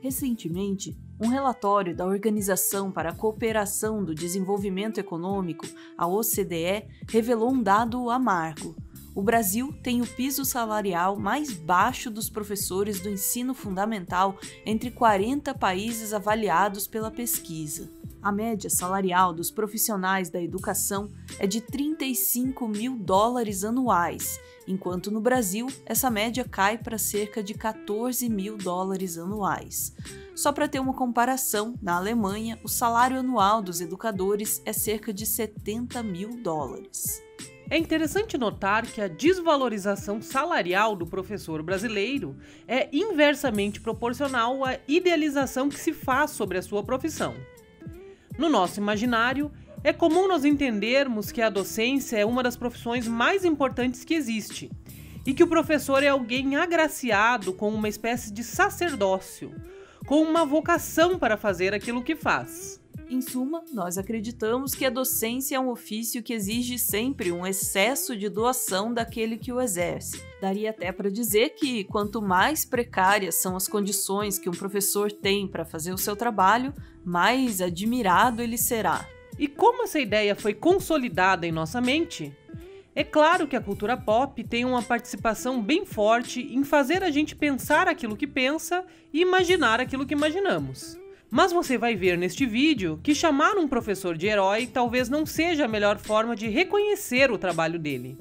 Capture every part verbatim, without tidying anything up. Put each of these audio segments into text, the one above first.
Recentemente, um relatório da Organização para a Cooperação do Desenvolvimento Econômico, a O C D E, revelou um dado amargo. O Brasil tem o piso salarial mais baixo dos professores do ensino fundamental entre quarenta países avaliados pela pesquisa. A média salarial dos profissionais da educação é de trinta e cinco mil dólares anuais, enquanto no Brasil essa média cai para cerca de quatorze mil dólares anuais. Só para ter uma comparação, na Alemanha, o salário anual dos educadores é cerca de setenta mil dólares. É interessante notar que a desvalorização salarial do professor brasileiro é inversamente proporcional à idealização que se faz sobre a sua profissão. No nosso imaginário, é comum nós entendermos que a docência é uma das profissões mais importantes que existe e que o professor é alguém agraciado com uma espécie de sacerdócio, com uma vocação para fazer aquilo que faz. Em suma, nós acreditamos que a docência é um ofício que exige sempre um excesso de doação daquele que o exerce. Daria até para dizer que quanto mais precárias são as condições que um professor tem para fazer o seu trabalho, mais admirado ele será. E como essa ideia foi consolidada em nossa mente? É claro que a cultura pop tem uma participação bem forte em fazer a gente pensar aquilo que pensa e imaginar aquilo que imaginamos. Mas você vai ver neste vídeo que chamar um professor de herói talvez não seja a melhor forma de reconhecer o trabalho dele.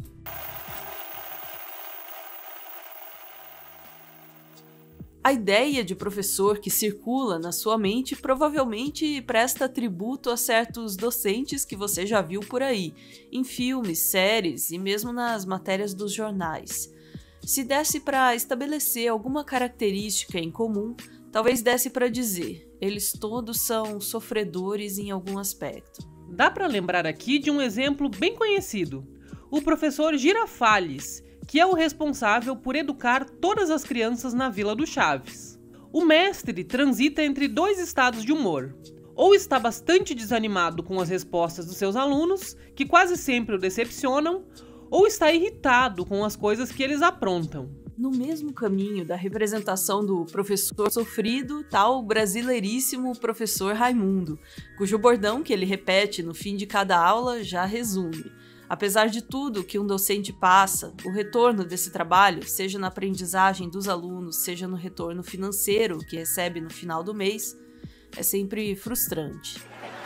A ideia de professor que circula na sua mente provavelmente presta tributo a certos docentes que você já viu por aí, em filmes, séries e mesmo nas matérias dos jornais. Se desse para estabelecer alguma característica em comum, talvez desse para dizer, eles todos são sofredores em algum aspecto. Dá para lembrar aqui de um exemplo bem conhecido, o professor Girafales, que é o responsável por educar todas as crianças na Vila do Chaves. O mestre transita entre dois estados de humor. Ou está bastante desanimado com as respostas dos seus alunos, que quase sempre o decepcionam, ou está irritado com as coisas que eles aprontam. No mesmo caminho da representação do professor sofrido está o brasileiríssimo professor Raimundo, cujo bordão que ele repete no fim de cada aula já resume. Apesar de tudo que um docente passa, o retorno desse trabalho, seja na aprendizagem dos alunos, seja no retorno financeiro que recebe no final do mês, é sempre frustrante.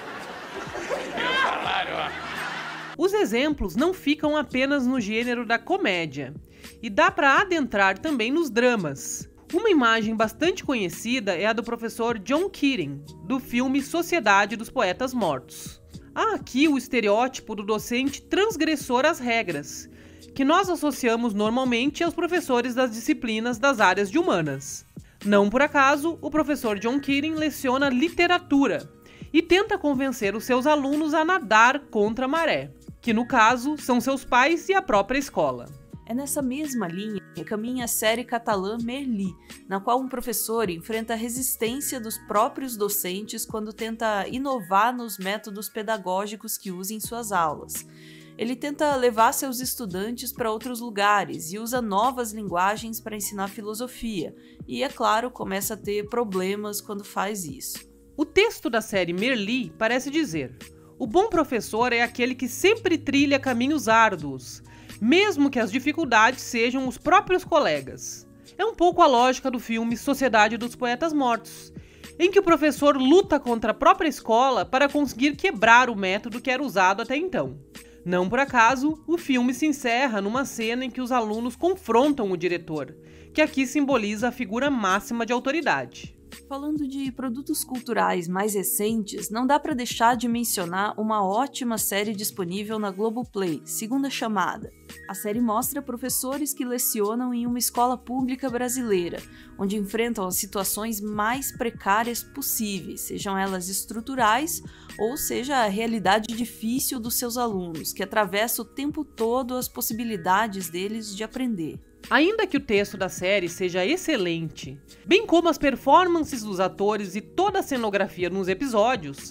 Os exemplos não ficam apenas no gênero da comédia, e dá para adentrar também nos dramas. Uma imagem bastante conhecida é a do professor John Keating, do filme Sociedade dos Poetas Mortos. Há aqui o estereótipo do docente transgressor às regras, que nós associamos normalmente aos professores das disciplinas das áreas de humanas. Não por acaso, o professor John Keating leciona literatura e tenta convencer os seus alunos a nadar contra a maré, que no caso são seus pais e a própria escola. É nessa mesma linha que caminha a série catalã Merli, na qual um professor enfrenta a resistência dos próprios docentes quando tenta inovar nos métodos pedagógicos que usa em suas aulas. Ele tenta levar seus estudantes para outros lugares e usa novas linguagens para ensinar filosofia, e, é claro, começa a ter problemas quando faz isso. O texto da série Merli parece dizer: o bom professor é aquele que sempre trilha caminhos árduos, mesmo que as dificuldades sejam os próprios colegas. É um pouco a lógica do filme Sociedade dos Poetas Mortos, em que o professor luta contra a própria escola para conseguir quebrar o método que era usado até então. Não por acaso, o filme se encerra numa cena em que os alunos confrontam o diretor, que aqui simboliza a figura máxima de autoridade. Falando de produtos culturais mais recentes, não dá para deixar de mencionar uma ótima série disponível na Globoplay, Segunda Chamada. A série mostra professores que lecionam em uma escola pública brasileira, onde enfrentam as situações mais precárias possíveis, sejam elas estruturais ou seja a realidade difícil dos seus alunos, que atravessa o tempo todo as possibilidades deles de aprender. Ainda que o texto da série seja excelente, bem como as performances dos atores e toda a cenografia nos episódios,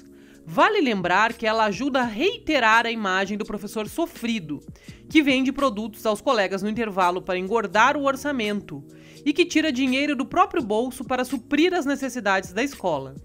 Vale lembrar que ela ajuda a reiterar a imagem do professor sofrido, que vende produtos aos colegas no intervalo para engordar o orçamento e que tira dinheiro do próprio bolso para suprir as necessidades da escola.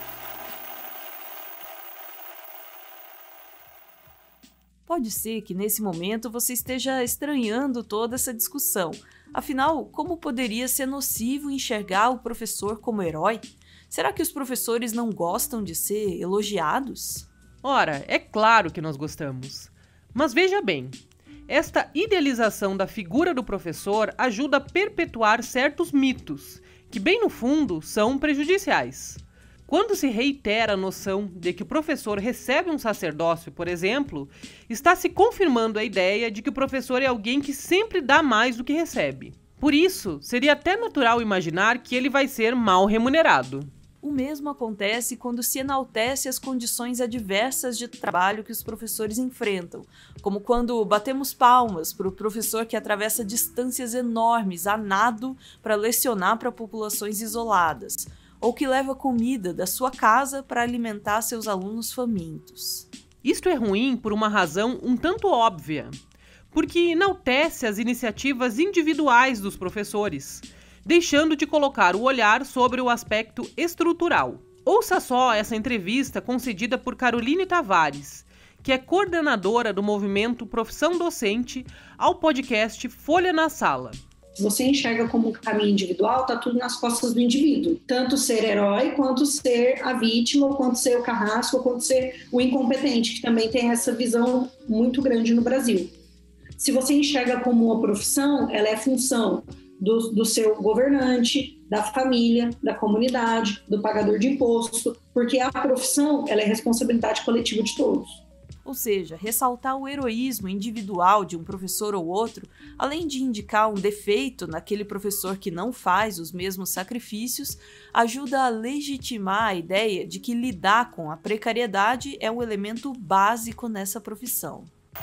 Pode ser que nesse momento você esteja estranhando toda essa discussão. Afinal, como poderia ser nocivo enxergar o professor como herói? Será que os professores não gostam de ser elogiados? Ora, é claro que nós gostamos. Mas veja bem, esta idealização da figura do professor ajuda a perpetuar certos mitos, que bem no fundo são prejudiciais. Quando se reitera a noção de que o professor recebe um sacerdócio, por exemplo, está se confirmando a ideia de que o professor é alguém que sempre dá mais do que recebe. Por isso, seria até natural imaginar que ele vai ser mal remunerado. O mesmo acontece quando se enaltece as condições adversas de trabalho que os professores enfrentam, como quando batemos palmas para o professor que atravessa distâncias enormes a nado para lecionar para populações isoladas, ou que leva comida da sua casa para alimentar seus alunos famintos. Isto é ruim por uma razão um tanto óbvia, porque enaltece as iniciativas individuais dos professores, deixando de colocar o olhar sobre o aspecto estrutural. Ouça só essa entrevista concedida por Caroline Tavares, que é coordenadora do movimento Profissão Docente, ao podcast Folha na Sala. Se você enxerga como um caminho individual, está tudo nas costas do indivíduo. Tanto ser herói, quanto ser a vítima, quanto ser o carrasco, quanto ser o incompetente, que também tem essa visão muito grande no Brasil. Se você enxerga como uma profissão, ela é função do, do seu governante, da família, da comunidade, do pagador de imposto, porque a profissão ela é responsabilidade coletiva de todos. Ou seja, ressaltar o heroísmo individual de um professor ou outro, além de indicar um defeito naquele professor que não faz os mesmos sacrifícios, ajuda a legitimar a ideia de que lidar com a precariedade é um elemento básico nessa profissão.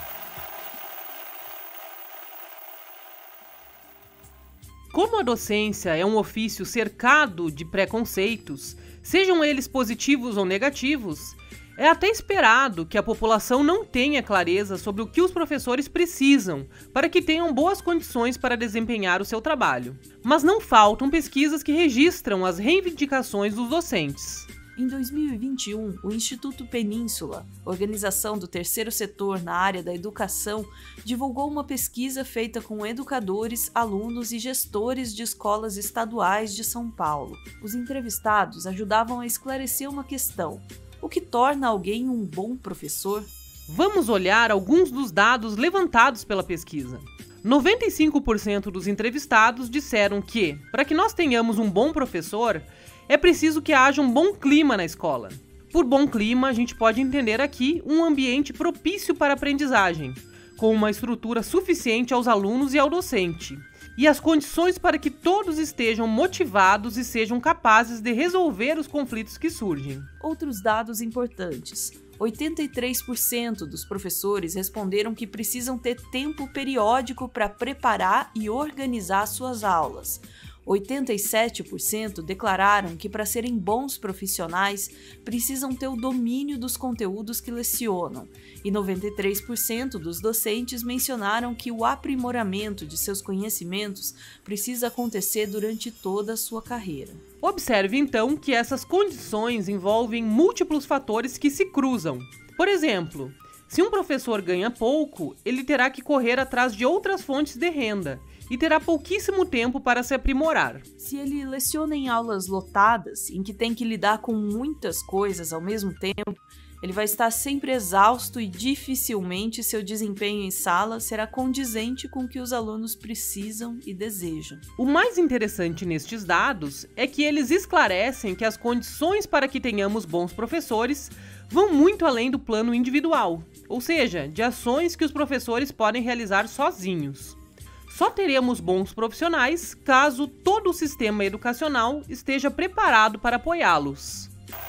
Como a docência é um ofício cercado de preconceitos, sejam eles positivos ou negativos, é até esperado que a população não tenha clareza sobre o que os professores precisam para que tenham boas condições para desempenhar o seu trabalho. Mas não faltam pesquisas que registram as reivindicações dos docentes. Em dois mil e vinte e um, o Instituto Península, organização do terceiro setor na área da educação, divulgou uma pesquisa feita com educadores, alunos e gestores de escolas estaduais de São Paulo. Os entrevistados ajudavam a esclarecer uma questão: o que torna alguém um bom professor? Vamos olhar alguns dos dados levantados pela pesquisa. noventa e cinco por cento dos entrevistados disseram que, para que nós tenhamos um bom professor, é preciso que haja um bom clima na escola. Por bom clima, a gente pode entender aqui um ambiente propício para a aprendizagem, com uma estrutura suficiente aos alunos e ao docente, e as condições para que todos estejam motivados e sejam capazes de resolver os conflitos que surgem. Outros dados importantes. oitenta e três por cento dos professores responderam que precisam ter tempo periódico para preparar e organizar suas aulas. oitenta e sete por cento declararam que, para serem bons profissionais, precisam ter o domínio dos conteúdos que lecionam, e noventa e três por cento dos docentes mencionaram que o aprimoramento de seus conhecimentos precisa acontecer durante toda a sua carreira. Observe, então, que essas condições envolvem múltiplos fatores que se cruzam. Por exemplo, se um professor ganha pouco, ele terá que correr atrás de outras fontes de renda, e terá pouquíssimo tempo para se aprimorar. Se ele leciona em aulas lotadas, em que tem que lidar com muitas coisas ao mesmo tempo, ele vai estar sempre exausto e dificilmente seu desempenho em sala será condizente com o que os alunos precisam e desejam. O mais interessante nestes dados é que eles esclarecem que as condições para que tenhamos bons professores vão muito além do plano individual, ou seja, de ações que os professores podem realizar sozinhos. Só teremos bons profissionais caso todo o sistema educacional esteja preparado para apoiá-los.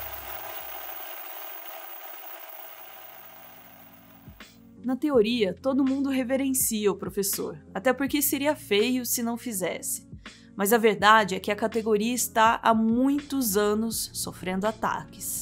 Na teoria, todo mundo reverencia o professor, até porque seria feio se não fizesse. Mas a verdade é que a categoria está há muitos anos sofrendo ataques.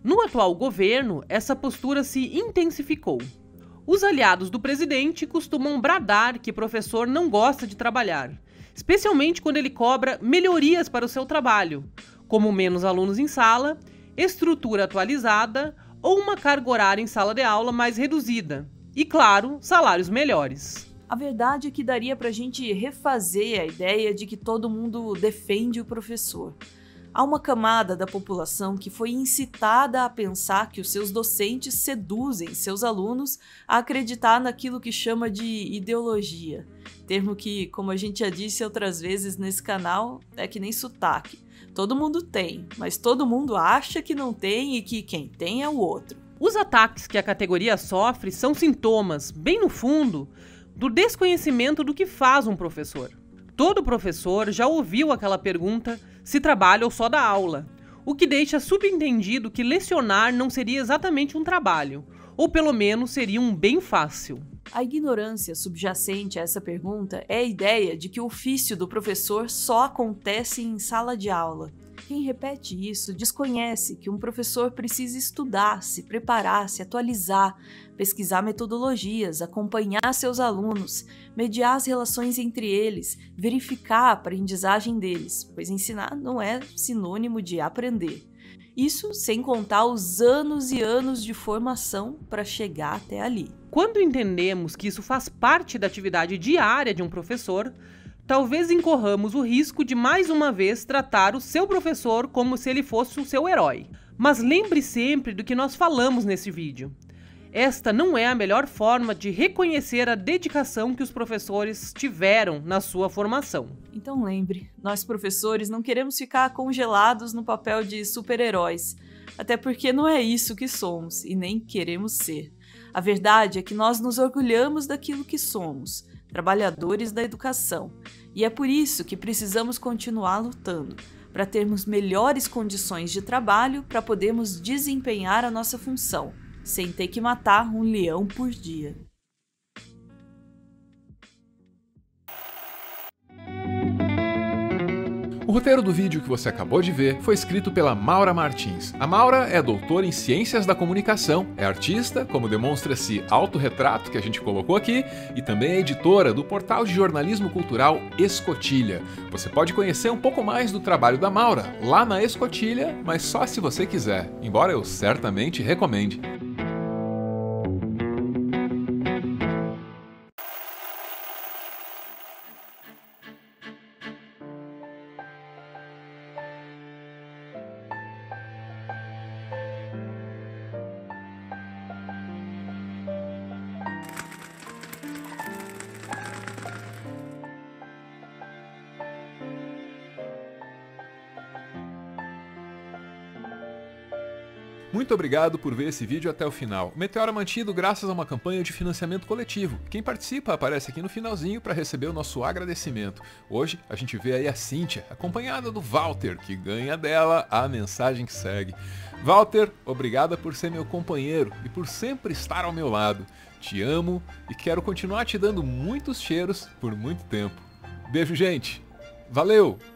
No atual governo, essa postura se intensificou. Os aliados do presidente costumam bradar que professor não gosta de trabalhar, especialmente quando ele cobra melhorias para o seu trabalho, como menos alunos em sala, estrutura atualizada ou uma carga horária em sala de aula mais reduzida. E, claro, salários melhores. A verdade é que daria pra gente refazer a ideia de que todo mundo defende o professor. Há uma camada da população que foi incitada a pensar que os seus docentes seduzem seus alunos a acreditar naquilo que chama de ideologia. Termo que, como a gente já disse outras vezes nesse canal, é que nem sotaque. Todo mundo tem, mas todo mundo acha que não tem e que quem tem é o outro. Os ataques que a categoria sofre são sintomas, bem no fundo, do desconhecimento do que faz um professor. Todo professor já ouviu aquela pergunta se trabalha ou só dá aula, o que deixa subentendido que lecionar não seria exatamente um trabalho, ou pelo menos seria um bem fácil. A ignorância subjacente a essa pergunta é a ideia de que o ofício do professor só acontece em sala de aula. Quem repete isso desconhece que um professor precisa estudar, se preparar, se atualizar, pesquisar metodologias, acompanhar seus alunos, mediar as relações entre eles, verificar a aprendizagem deles, pois ensinar não é sinônimo de aprender. Isso sem contar os anos e anos de formação para chegar até ali. Quando entendemos que isso faz parte da atividade diária de um professor, talvez incorramos o risco de mais uma vez tratar o seu professor como se ele fosse o seu herói. Mas lembre sempre do que nós falamos nesse vídeo. Esta não é a melhor forma de reconhecer a dedicação que os professores tiveram na sua formação. Então lembre, nós professores não queremos ficar congelados no papel de super-heróis, até porque não é isso que somos e nem queremos ser. A verdade é que nós nos orgulhamos daquilo que somos, trabalhadores da educação, e é por isso que precisamos continuar lutando, para termos melhores condições de trabalho para podermos desempenhar a nossa função, sem ter que matar um leão por dia. O roteiro do vídeo que você acabou de ver foi escrito pela Maura Martins. A Maura é doutora em Ciências da Comunicação, é artista, como demonstra esse autorretrato que a gente colocou aqui, e também é editora do portal de jornalismo cultural Escotilha. Você pode conhecer um pouco mais do trabalho da Maura lá na Escotilha, mas só se você quiser, embora eu certamente recomende. Muito obrigado por ver esse vídeo até o final. O Meteoro é mantido graças a uma campanha de financiamento coletivo. Quem participa aparece aqui no finalzinho para receber o nosso agradecimento. Hoje a gente vê aí a Cíntia, acompanhada do Walter, que ganha dela a mensagem que segue. Walter, obrigada por ser meu companheiro e por sempre estar ao meu lado. Te amo e quero continuar te dando muitos cheiros por muito tempo. Beijo, gente. Valeu!